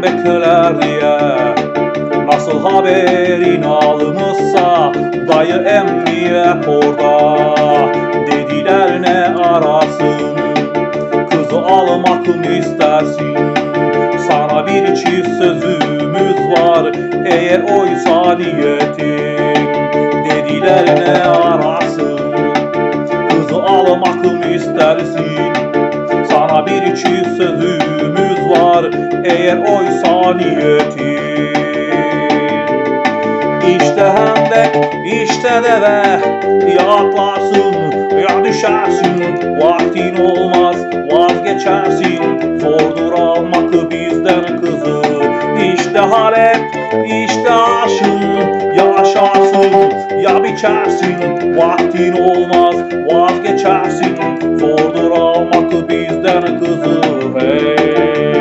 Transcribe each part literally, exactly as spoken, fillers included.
bekler diye. Nasıl haberin alınırsa dayı emniyet orada. Dediler ne arasın, kızı almak mı istersin? Sana bir çift sözümüz var, eğer oysa niyetin. Dediler ne arasın, kızı almak mı istersin? Sana bir çift sözümüz var, eğer oysa niyetin. İşte hendek, işte deve, ya atlarsın ya düşersin. Vaktin olmaz vazgeçersin, zordur almak bizden kızı. İşte Halep, işte aşın, ya aşarsın ya biçersin. Vaktin olmaz vazgeçersin, zordur almak bizden kızı. Hey.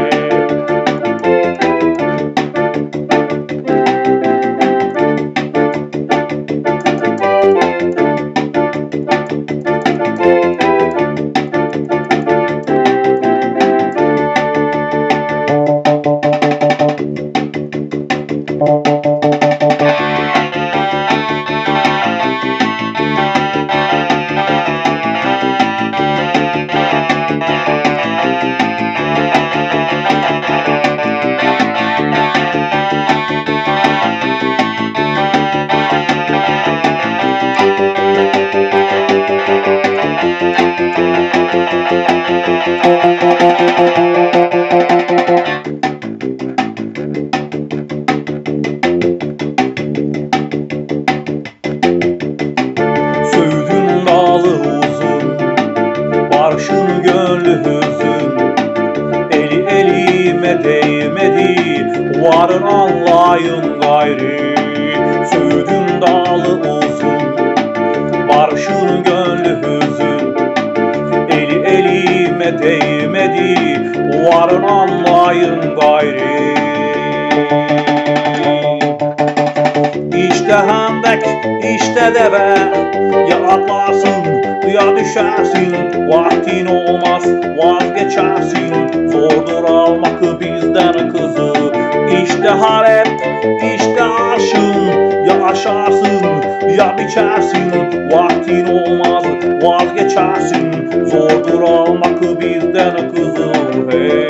Söğüdün dalı uzun, barışın gönlü hüzün. Eli elime değmedi, varın anlayın gayri. Söğüdün dalı uzun, barışın gönlü hüzün. Eli elime değmedi, varın anlayın gayri. İşte hendek, işte deve, ya atlarsın ya düşersin. Vaktin olmaz vazgeçersin, zordur almak bizden kızı. İşte Halep, işte aşın, ya aşarsın ya biçersin. Vaktin olmaz vazgeçersin, zordur almak bizden kızı. Hey.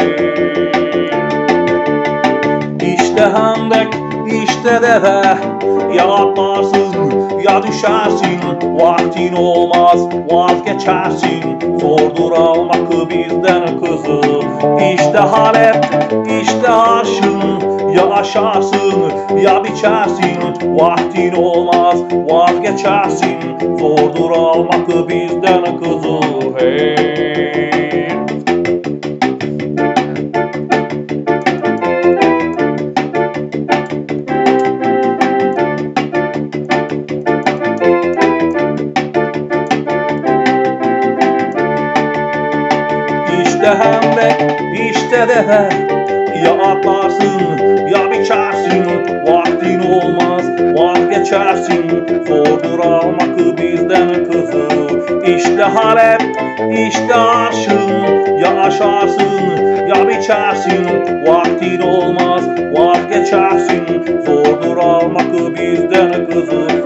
İşte hendek, işte deve, ya atlarsın ya düşersin. Vaktin olmaz vazgeçersin, zordur almak bizden kızı. İşte Halep, işte aşın, ya aşarsın ya biçersin. Vaktin olmaz vazgeçersin, zordur almak bizden kızı. Hey. İşte hendek, işte deve, ya atlarsın ya biçersin. Vaktin olmaz vazgeçersin, zordur almak bizden kızı. İşte Halep, işte aşın, ya aşarsın ya biçersin. Vaktin olmaz vazgeçersin, zordur almak bizden kızı.